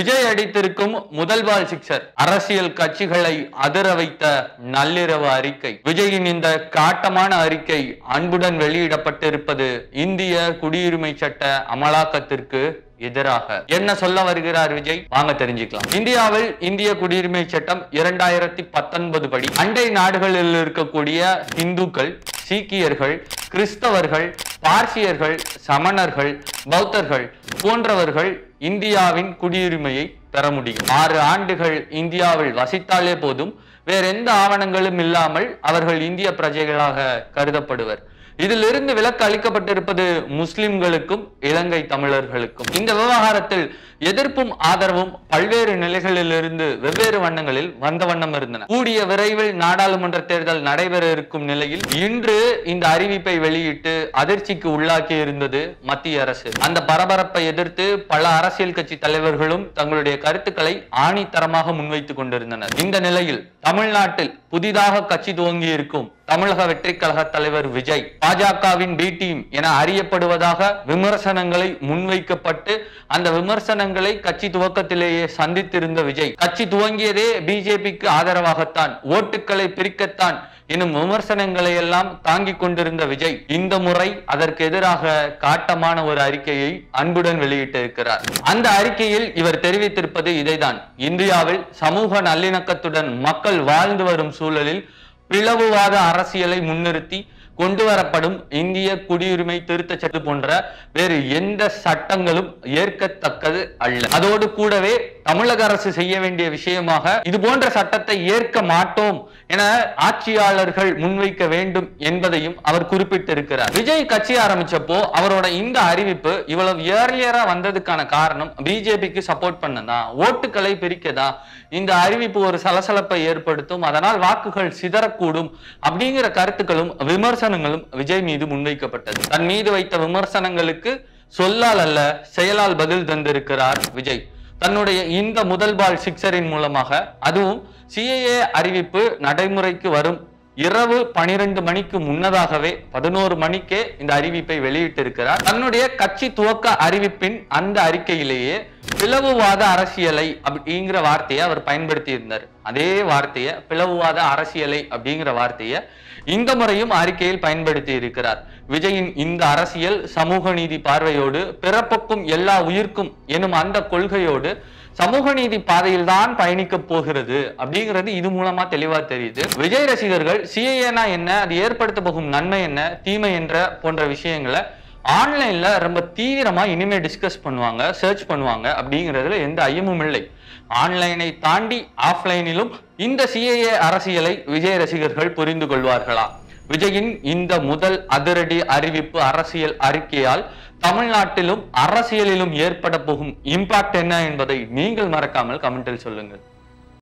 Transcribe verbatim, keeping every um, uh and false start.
விஜய் அடித்திருக்கும் முதல் பால் சிக்சர் அரசியல் கட்சிகளை அதிர வைத்த நள்ளிரவு அறிக்கை. விஜயின் இந்த காட்டமான அறிக்கை அன்புடன் வெளியிடப்பட்டிருப்பது இந்திய குடியுரிமை சட்ட அமலாக்கத்திற்கு எதிராக. என்ன சொல்ல வருகிறார் விஜய்? வாங்க தெரிஞ்சுக்கலாம். இந்தியாவில் இந்திய குடியுரிமை சட்டம் இரண்டாயிரத்தி பத்தொன்பது படி அண்டை நாடுகளில் இருக்கக்கூடிய இந்துக்கள், சீக்கியர்கள், கிறிஸ்தவர்கள், பார்சியர்கள், சமணர்கள், பௌத்தர்கள் போன்றவர்கள் இந்தியாவின் குடியுரிமையை பெற முடியும். ஆறு ஆண்டுகள் இந்தியாவில் வசித்தாலே போதும், வேற எந்த ஆவணங்களும் இல்லாமல் அவர்கள் இந்திய பிரஜைகளாக கருதப்படுவர். இதிலிருந்து விலக்கு அளிக்கப்பட்டிருப்பது முஸ்லிம்களுக்கும் இலங்கை தமிழர்களுக்கும். இந்த விவகாரத்தில் எதிர்ப்பும் ஆதரவும் பல்வேறு நிலைகளிலிருந்து வெவ்வேறு வண்ணங்களில் வந்த வண்ணம் இருந்தன. கூடிய விரைவில் நாடாளுமன்ற தேர்தல் நடைபெற இருக்கும் நிலையில் இன்று இந்த அறிவிப்பை வெளியிட்டு அதிர்ச்சிக்கு உள்ளாக்கி இருந்தது மத்திய அரசு. அந்த பரபரப்பை எதிர்த்து பல அரசியல் கட்சி தலைவர்களும் தங்களுடைய கருத்துக்களை ஆணித்தரமாக முன்வைத்துக் கொண்டிருந்தனர். இந்த நிலையில் தமிழ்நாட்டில் புதிதாக கட்சி துவங்கி இருக்கும் தமிழக வெற்றி கழக தலைவர் விஜய் பாஜகவின் பி டீம் என அறியப்படுவதாக விமர்சனங்களை முன்வைக்கப்பட்டு அந்த விமர்சனங்களை கட்சி துவக்கத்திலேயே சந்தித்திருந்த விஜய் கட்சி துவங்கியதே பிஜேபிக்கு ஆதரவாகத்தான், ஓட்டுக்களை பிரிக்கத்தான் எனும் விமர்சனங்களை எல்லாம் தாங்கிக் கொண்டிருந்த விஜய் இந்த முறை அதற்கு எதிராக காட்டமான ஒரு அறிக்கையை அன்புடன் வெளியிட்டிருக்கிறார். அந்த அறிக்கையில் இவர் தெரிவித்திருப்பது இதைதான். இந்தியாவில் சமூக நல்லிணக்கத்துடன் மக்கள் வாழ்ந்து வரும் சூழலில் பிளவுவாத அரசியலை முன்னிறுத்தி கொண்டு வரப்படும் இந்திய குடியுரிமை திருத்த சட்டம் போன்ற வேறு எந்த சட்டங்களும் ஏற்கத்தக்கது அல்ல. அதோடு கூடவே தமிழக அரசு செய்ய வேண்டிய விஷயமாக இது போன்ற சட்டத்தை ஏற்க மாட்டோம் என ஆட்சியாளர்கள் முன்வைக்க வேண்டும் என்பதையும் அவர் குறிப்பிட்டிருக்கிறார். விஜய் கட்சி ஆரம்பிச்சப்போ அவரோட இந்த அறிவிப்பு இவ்வளவு ஏர்லியரா வந்ததுக்கான காரணம் பிஜேபிக்கு சப்போர்ட் பண்ணதா, ஓட்டுக்களை பிரிக்கதா, இந்த அறிவிப்பு ஒரு சலசலப்பை ஏற்படுத்தும், அதனால் வாக்குகள் சிதறக்கூடும் அப்படிங்கிற கருத்துக்களும் விமர்சனங்களும் விஜய் மீது முன்வைக்கப்பட்டது. தன் மீது வைத்த விமர்சனங்களுக்கு சொல்லால் அல்ல செயலால் பதில் தந்திருக்கிறார் விஜய். தன்னுடைய இந்த முதல் பால் சிக்சரின் மூலமாக, அதுவும் சிஏஏ அறிவிப்பு நடைமுறைக்கு வரும் இரவு பனிரெண்டு மணிக்கு முன்னதாகவே பதினோரு மணிக்கே இந்த அறிவிப்பை வெளியிட்டிருக்கிறார். தன்னுடைய கட்சி துவக்க அறிவிப்பின் அந்த அறிக்கையிலேயே பிளவுவாத அரசியலை அப்படிங்கிற வார்த்தையை அவர் பயன்படுத்தி இருந்தார். அதே வார்த்தையை, பிளவுவாத அரசியலை அப்படிங்கிற வார்த்தையை இந்த முறையும் அறிக்கையில் பயன்படுத்தி இருக்கிறார். விஜயின் இந்த அரசியல் சமூக நீதி பார்வையோடு, பிறப்புக்கும் எல்லா உயிர்க்கும் எனும் அந்த கொள்கையோடு சமூக நீதி பாதையில் தான் பயணிக்க போகிறது அப்படிங்கிறது இது மூலமா தெளிவா தெரியுது. விஜய் ரசிகர்கள் சிஏஏனா என்ன, அது ஏற்படுத்த போகும் நன்மை என்ன, தீமை என்ற போன்ற விஷயங்களை ஆன்லைன்ல ரொம்ப தீவிரமா இனிமே டிஸ்கஸ் பண்ணுவாங்க, சர்ச் பண்ணுவாங்க அப்படிங்கிறதுல எந்த ஐயமும் இல்லை. ஆன்லைனை தாண்டி ஆஃப்லைனிலும் இந்த சிஏஏ அரசியலை விஜய் ரசிகர்கள் புரிந்து கொள்வார்களா? விஜயின் இந்த முதல் அதிரடி அறிவிப்பு அரசியல் அறிக்கையால் தமிழ்நாட்டிலும் அரசியலிலும் ஏற்பட போகும் இம்பாக்ட் என்ன என்பதை நீங்கள் மறக்காமல் கமெண்டில் சொல்லுங்கள்.